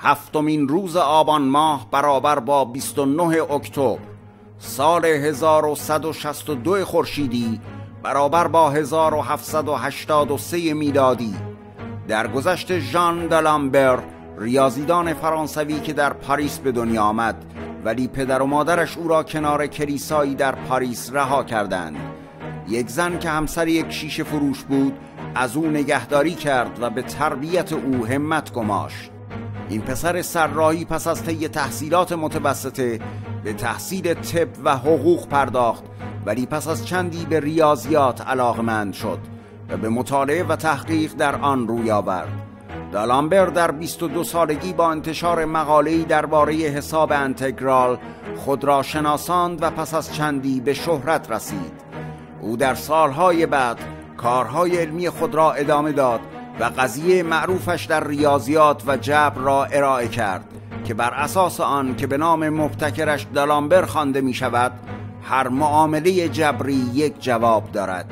هفتمین روز آبان ماه برابر با 29 اکتبر سال 1162 خورشیدی برابر با 1783 میلادی درگذشت ژان دالامبر، ریاضیدان فرانسوی که در پاریس به دنیا آمد ولی پدر و مادرش او را کنار کلیسایی در پاریس رها کردند. یک زن که همسر یک شیشه فروش بود از او نگهداری کرد و به تربیت او همت گماشت. این پسر سرراهی پس از طی تحصیلات متوسطه به تحصیل طب و حقوق پرداخت، ولی پس از چندی به ریاضیات علاقمند شد و به مطالعه و تحقیق در آن روی آورد. دالامبر در 22 سالگی با انتشار مقاله‌ای درباره حساب انتگرال خود را شناساند و پس از چندی به شهرت رسید. او در سالهای بعد کارهای علمی خود را ادامه داد و قضیه معروفش در ریاضیات و جبر را ارائه کرد که بر اساس آن که به نام مبتکرش دالامبر خوانده می شود، هر معامله جبری یک جواب دارد.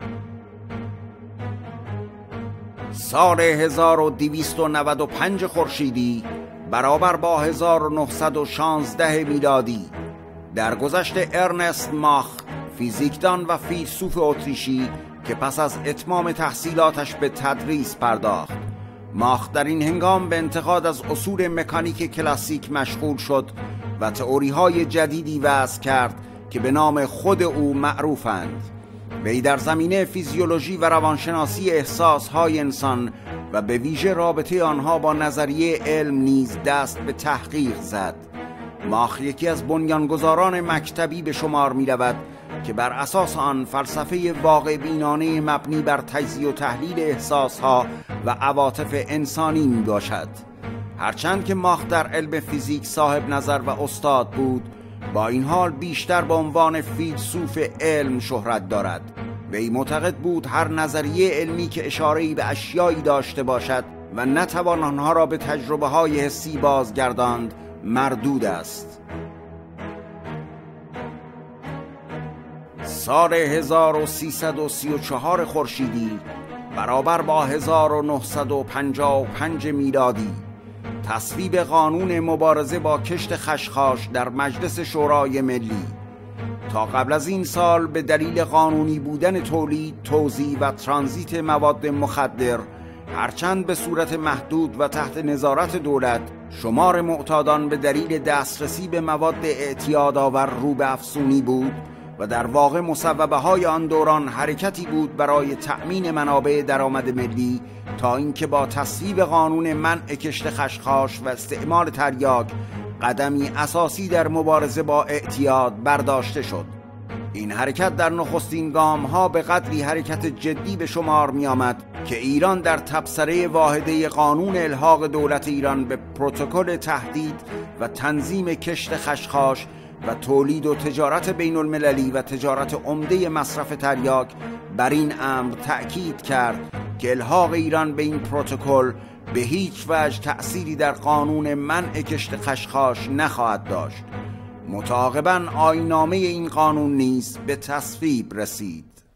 سال 1295 خورشیدی برابر با 1916 میلادی درگذشت ارنست ماخ، فیزیکدان و فیلسوف اتریشی که پس از اتمام تحصیلاتش به تدریس پرداخت. ماخ در این هنگام به انتقاد از اصول مکانیک کلاسیک مشغول شد و تئوری‌های جدیدی وضع کرد که به نام خود او معروفند. وی در زمینه فیزیولوژی و روانشناسی احساسهای انسان و به ویژه رابطه آنها با نظریه علم نیز دست به تحقیق زد. ماخ یکی از بنیانگذاران مکتبی به شمار می رود که بر اساس آن فلسفه واقع بینانه مبنی بر تجزیه و تحلیل احساسها و عواطف انسانی می باشد. هرچند که ماخ در علم فیزیک صاحب نظر و استاد بود، با این حال بیشتر به عنوان فیلسوف علم شهرت دارد. وی معتقد بود هر نظریه علمی که اشاره‌ای به اشیایی داشته باشد و نتوان آنها را به تجربه‌های حسی بازگرداند مردود است. سال 1334 خورشیدی برابر با 1955 میلادی تصویب قانون مبارزه با کشت خشخاش در مجلس شورای ملی. تا قبل از این سال به دلیل قانونی بودن تولید، توزیع و ترانزیت مواد مخدر، هرچند به صورت محدود و تحت نظارت دولت، شمار معتادان به دلیل دسترسی به مواد اعتیادآور رو به افزونی بود و در واقع مصوبه های آن دوران حرکتی بود برای تأمین منابع درآمد ملی تا اینکه با تصویب قانون منع کشت خشخاش و استعمال تریاک قدمی اساسی در مبارزه با اعتیاد برداشته شد. این حرکت در نخستین گام ها به قدری حرکت جدی به شمار می آمد که ایران در تبصره واحده قانون الحاق دولت ایران به پروتکل تهدید و تنظیم کشت خشخاش و تولید و تجارت بین المللی و تجارت عمده مصرف تریاک بر این امر تأکید کرد که الحاق ایران به این پروتکل به هیچ وجه تأثیری در قانون منع کشت خشخاش نخواهد داشت. متعاقباً آیین‌نامه این قانون نیز به تصویب رسید.